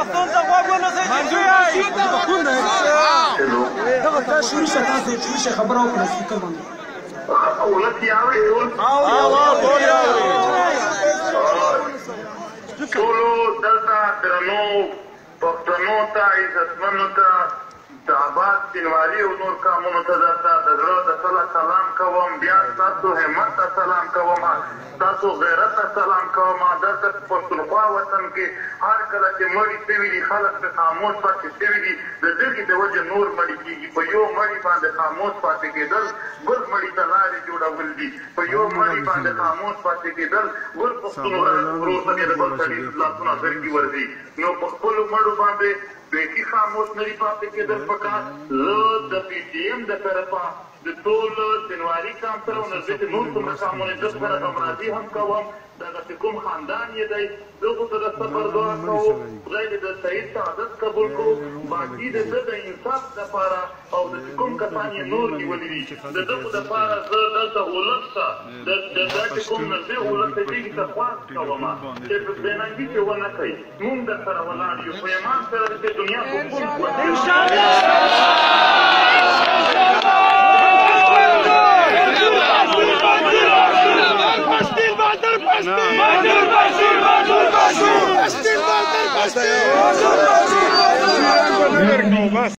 پښتون ته غوږ ونیسئ چې څه وایي دغه تا شروع شه تاسو شروع شه خبره وکړه سپیکر باندې ولس یې اوري ټولو دلته درنو پښتنو ته عزتمنو ته د آباد شینواري او نور قومونو ته درته د زړه د تله سلام کوم بیا ستاسو همت ته سلام کوم ستاسو غیرت ته سلام کوم دلته په پښتونخوا وطن کې هر کله چې مړي شوي دي خلک پرې خاموش پاتې شوي دي د دغې د وجې نور مړي کېږي په یو مړي باندې خاموش پاتې کېدل ګل مړي ته لارې جوړول دي په یو مړي باندې خاموش پاتې کېدل ګل پښتون ورور ته د بل سړي لاسونه زرګي ورځي نو په خپلو مړو باندې بیخي خاموش نه دي پاتې کېدل پکار زه د پي ټي ایم د طرفه د ټول شینواري کام سره او نږدې نور کومه کامونه د سره همراضي هم کوم دغسې کوم خاندان یې دی دغو ته د صبر دعا کوو خدای دې د شهید شهادت قبول کړو باقي د ده د انصاف دپاره او د چې کوم کسان یې نور نیولي دي د دغو دپاره زه دلته ولس ته د دا چې کوم نږدې ولس ته دې ته خواست کوم چې په بېننګي کې ونه کوي مونږ درسره ولاړ یو په ایمان سره د دنیا په ټول Manzoor Pashteen Message.